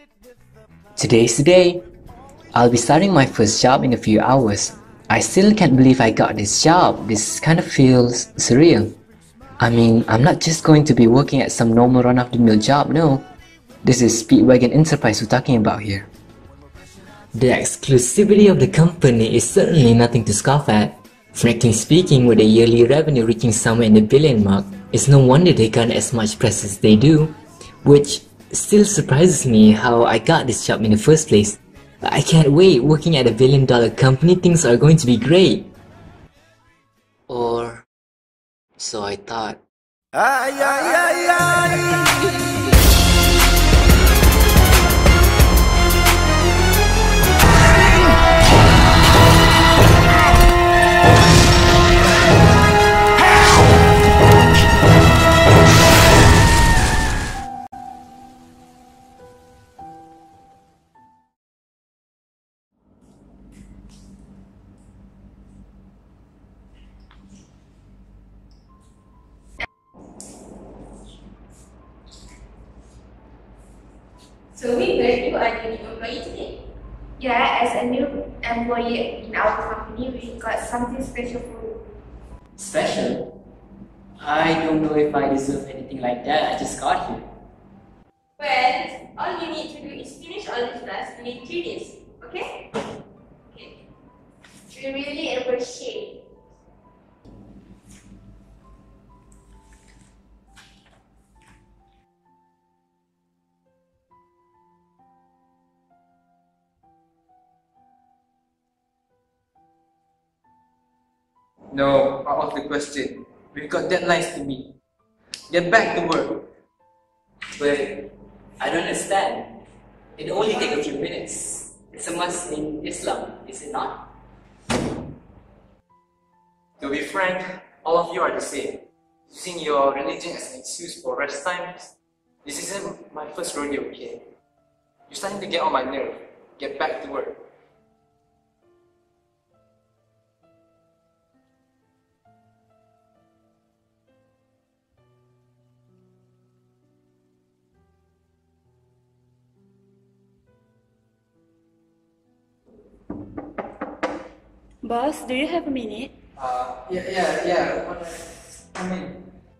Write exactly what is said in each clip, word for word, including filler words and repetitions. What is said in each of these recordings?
Today's the day. I'll be starting my first job in a few hours. I still can't believe I got this job. This kind of feels surreal. I mean, I'm not just going to be working at some normal run-of-the-mill job, no. This is Speedwagon Enterprise we're talking about here. The exclusivity of the company is certainly nothing to scoff at. Frankly speaking, with a yearly revenue reaching somewhere in the billion mark, it's no wonder they garner as much press as they do, which still surprises me how I got this job in the first place. I can't wait, working at a billion dollar company, things are going to be great. Or so I thought. Ay, ay, ay, ay. So we heard you are the new employee today? Yeah, as a new employee in our company, we got something special for you. Special? I don't know if I deserve anything like that. I just got here. Well, all you need to do is finish all this tasks within three days, okay? Okay. We really appreciate it. No, out of the question. We've got deadlines to meet. Get back to work. But I don't understand. It only takes a few minutes. It's a must in Islam, is it not? To be frank, all of you are the same. Using your religion as an excuse for rest times. This isn't my first rodeo, okay? You're starting to get on my nerve. Get back to work. Boss, do you have a minute? Uh, yeah, yeah, yeah. Come in.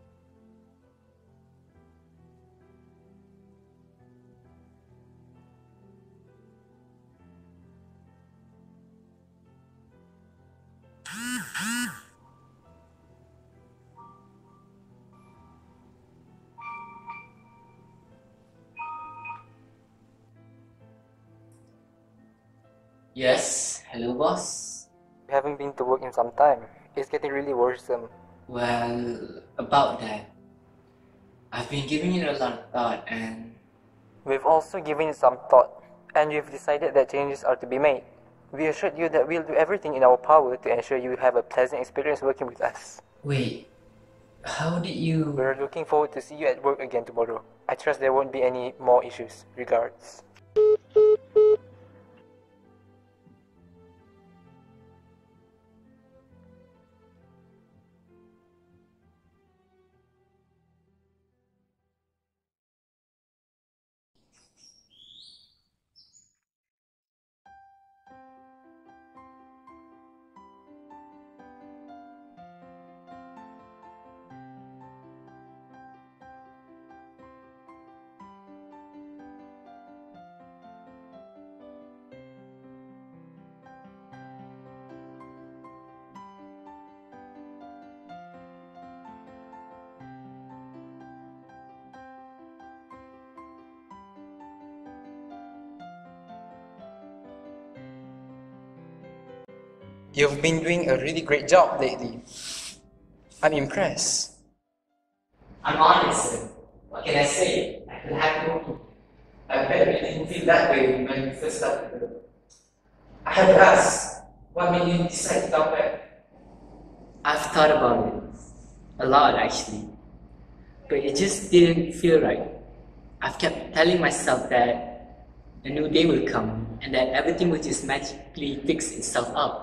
Yes, hello boss. We haven't been to work in some time. It's getting really worrisome. Well, about that, I've been giving it a lot of thought and... We've also given it some thought, and we've decided that changes are to be made. We assured you that we'll do everything in our power to ensure you have a pleasant experience working with us. Wait, how did you... We're looking forward to see you at work again tomorrow. I trust there won't be any more issues. Regards. You've been doing a really great job lately. I'm impressed. I'm honest, sir. What can I say? I feel happy working. I bet you didn't feel that way when you first started. I have to ask, what made you decide to come back? I've thought about it. A lot, actually. But it just didn't feel right. I've kept telling myself that a new day will come and that everything will just magically fix itself up.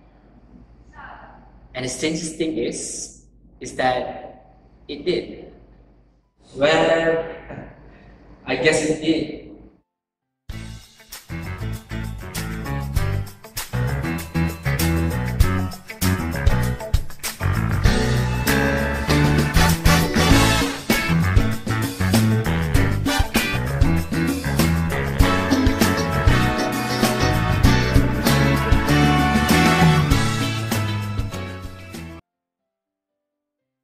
And the strangest thing is, is that it did. Well, I guess it did.